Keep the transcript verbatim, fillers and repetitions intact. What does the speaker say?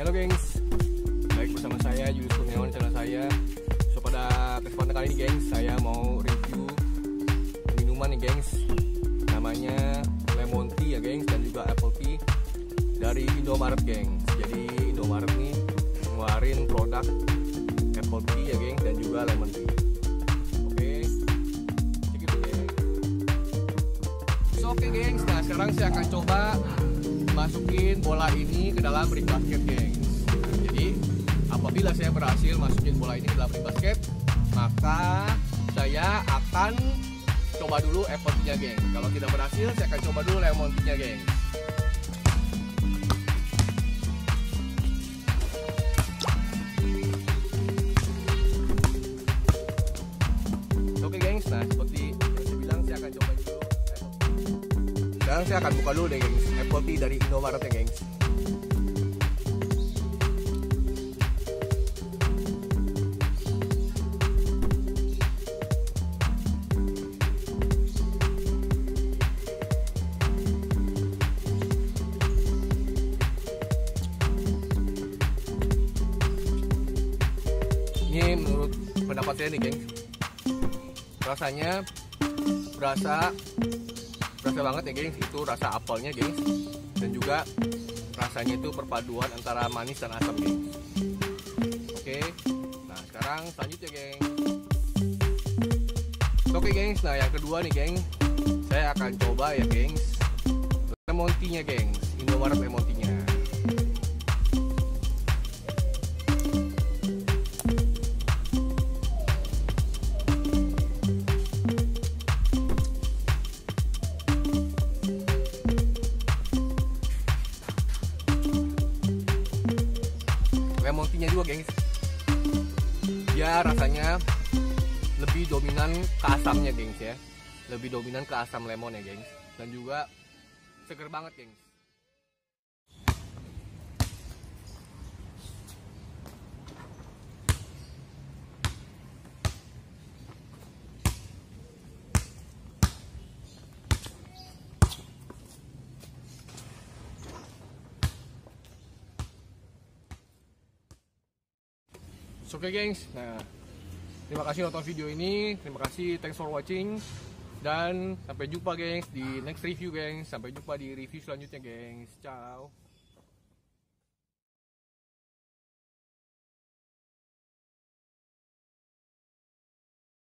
Halo gengs, baik bersama saya Julius Kurniawan channel saya. So pada kesempatan kali ini gengs, saya mau review minuman nih gengs. Namanya lemon tea ya gengs, dan juga apple tea dari Indomaret gengs. Jadi Indomaret nih ngeluarin produk apple tea ya gengs, dan juga lemon tea. Oke, cek itu gengs. So oke gengs, nah sekarang saya akan coba masukin bola ini ke dalam ring basket gengs. Jadi apabila saya berhasil masukin bola ini ke dalam ring basket, maka saya akan coba dulu apple tea-nya gengs. Kalau tidak berhasil, saya akan coba dulu lemon tea-nya gengs. Oke gengs, nah seperti yang saya bilang, saya akan coba dulu. Sekarang saya akan buka dulu deh gengs, apple tea dari Indomaret ya gengs. Ini menurut pendapat saya nih gengs, rasanya berasa berasa banget ya gengs, itu rasa apelnya gengs, dan juga rasanya itu perpaduan antara manis dan asam gengs. Oke, nah sekarang selanjutnya gengs. Oke gengs, nah yang kedua nih gengs, saya akan coba ya gengs lemon tea-nya gengs, Indomaret lemon tea-nya. Lemon tea-nya juga gengs, dia rasanya lebih dominan ke asamnya gengs ya, lebih dominan ke asam lemon ya gengs, dan juga seger banget gengs. Oke okay, gengs, nah terima kasih nonton video ini, terima kasih, thanks for watching, dan sampai jumpa gengs di next review gengs, sampai jumpa di review selanjutnya gengs, ciao.